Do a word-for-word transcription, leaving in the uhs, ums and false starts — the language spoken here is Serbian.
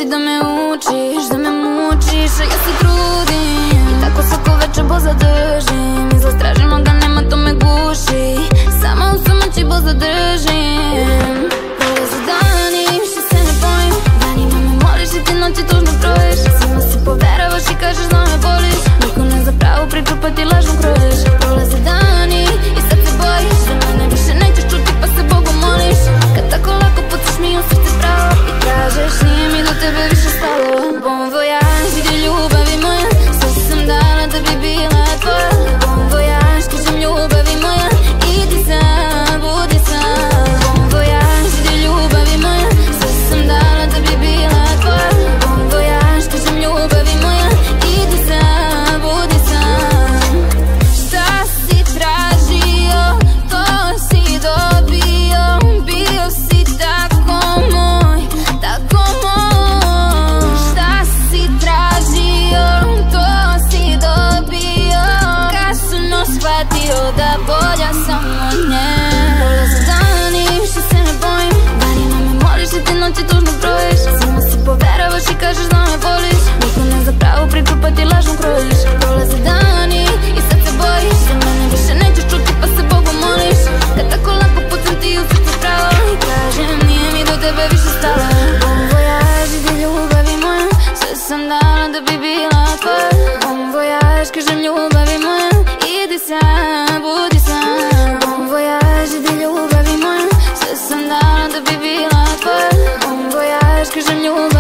da me učiš, da me mučiš, a ja se trudim i tako svako večer bo zadržim. Izlaz tražim, al ga nema, to me guši, sama u samoći bo zadržim. Prolaze dani, više se ne bojim, danima me moliš i ti noći tužno brojiš. Svima si poveravaš i kažeš da me voliš, niko ne za pravu priču pa ti lažno krojiš. Prolaze dani i sad se bojiš da mene više nećeš čuti pa se Bogu moliš. Kad tako lako pucaš mi u srce pravo i kažeš nije mi do tebe više stalo. Bon voyage, vidi ljubavi moja, sve sam dala da bi bila tvoja. Bon voyage, kažem ljubavi moja, idi sam, budi sam. Bon voyage, vidi ljubavi moja, sve sam dala da bi bila tvoja. Bon voyage, kažem ljubavi moja, idi sam, budi sam. Šta si tražio, to si dobio, bio si tako moj, tako moj. Šta si tražio, to si dobio, kasno shvatio da bolja samo nje. Prolaze dani, više se ne bojim, danima me moliš i ti noći tužno brojiš. Svima si poveravaš i kažeš da me voliš, niko ne za pravu priču pa ti lažno krojiš. Prolaze dani i sad se bojiš da mene više nećeš čuti pa se Bogu moliš. Kad tako lako pucam ti u srce pravo i kažem nije mi do tebe više stalo. Bon voyage, idi ljubavi moja, sve sam dala da bi bila tvoja. Bon voyage, kažem ljubavi moja, idi sam, budi sam. Bon voyage, idi ljubavi moja, sve sam dala da bi bila tvoja. Bon voyage, kažem ljubavi